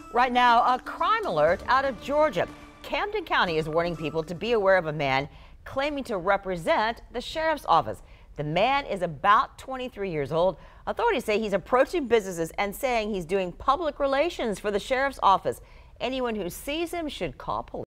Right now, a crime alert out of Georgia. Camden County is warning people to be aware of a man claiming to represent the sheriff's office. The man is about 23 years old. Authorities say he's approaching businesses and saying he's doing public relations for the sheriff's office. Anyone who sees him should call police.